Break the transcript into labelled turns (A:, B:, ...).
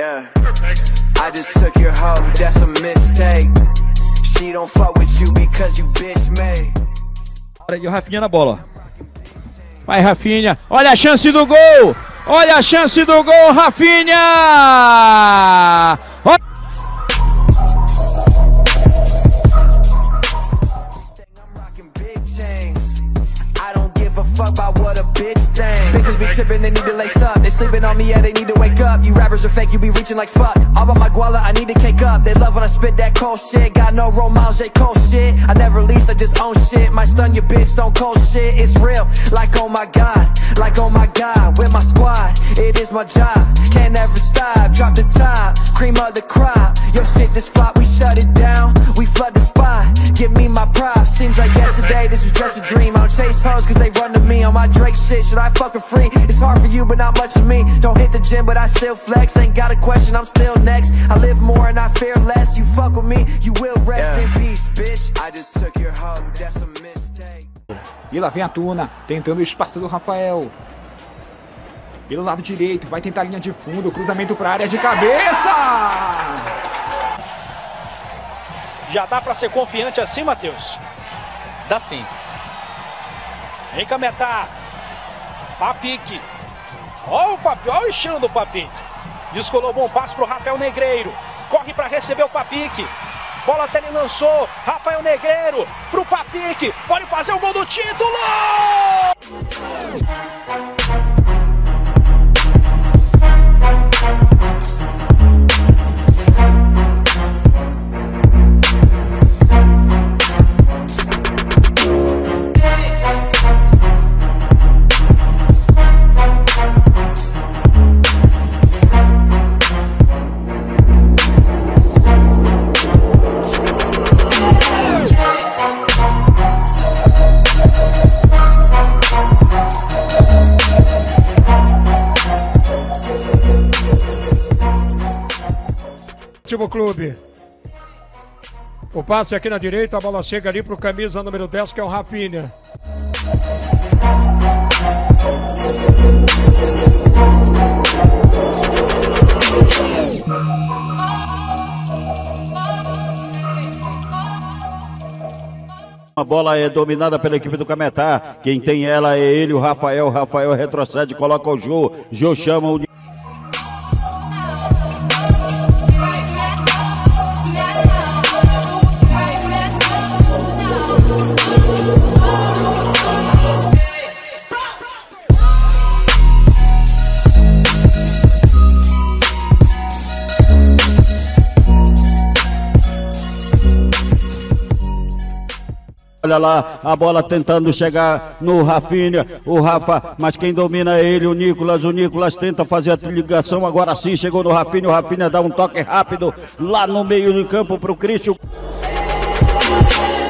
A: Yeah, I just took your hoe, that's a mistake. She don't fuck with you because you bitch made.
B: E o Rafinha na bola.
C: Vai, Rafinha. Olha a chance do gol. Olha a chance do gol, Rafinha.
A: Fuck about what a bitch think. Bitches be tripping, they need to lace up. They sleeping on me, yeah, they need to wake up. You rappers are fake, you be reaching like fuck. All about my guala, I need to cake up. They love when I spit that cold shit. Got no role models, J. Cole shit. I never lease, I just own shit. Might stun your bitch, don't cold shit. It's real, like oh my god. Like oh my god, with my squad. It is my job, can't ever stop. Drop the top, cream of the crop. Yo shit, this flop, we shut it down. We flood the spot, give me my props. Seems like yesterday, this was just a dream. I don't chase hoes cause they run to me. On my Drake shit, should I fuck for free? It's hard for you, but not much of me. Don't hit the gym, but I still flex. Ain't got a question, I'm still next. I live more and I fear less. You fuck with me, you will rest in peace, bitch. I just took your hoe, that's a mistake.
C: E lá vem a Tuna, tentando o espaço do Rafael. Pelo lado direito, vai tentar a linha de fundo, cruzamento para a área de cabeça!
D: Já dá para ser confiante assim, Matheus?
B: Dá sim.
D: Vem Cametá. Papique. Olha o estilo do Papique. Descolou bom passo pro Rafael Negreiro. Corre para receber o Papique. Bola até ele lançou. Rafael Negreiro pro Papique. Pode fazer o gol do título!
E: Clube. O passe aqui na direita, a bola chega ali pro camisa número 10, que é o Rafinha.
F: A bola é dominada pela equipe do Cametá. Quem tem ela é ele, o Rafael. O Rafael retrocede, coloca o Jô. Jô chama o... Olha lá, a bola tentando chegar no Rafinha, o Rafa, mas quem domina é ele, o Nicolas tenta fazer a ligação, agora sim chegou no Rafinha, o Rafinha dá um toque rápido lá no meio do campo para o Cristian.